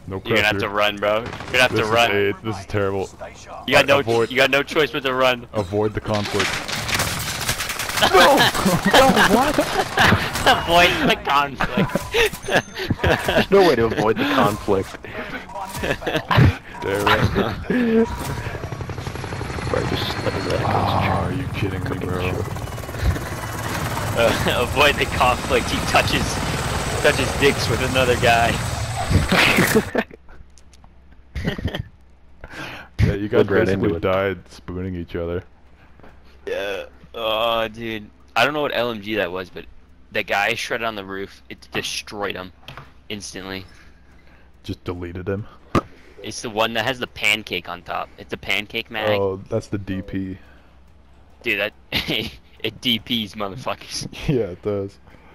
No You're gonna have pressure. to run, bro. You're gonna have This to is run. AIDS. This is terrible. You got no. Avoid. You got no choice but to run. Avoid the conflict. No, what? Avoid the conflict. There's no way to avoid the conflict. There, right? Bro, just let me let it Oh, go. are you kidding me, bro? Avoid the conflict. He touches dicks with another guy. Yeah, you guys Went right basically into it. died spooning each other. Yeah. Oh, dude. I don't know what LMG that was, but the guy shredded on the roof. It destroyed him instantly. Just deleted him. It's the one that has the pancake on top. It's a pancake mag. Oh, that's the DP. Dude, that it DPs motherfuckers. Yeah, it does.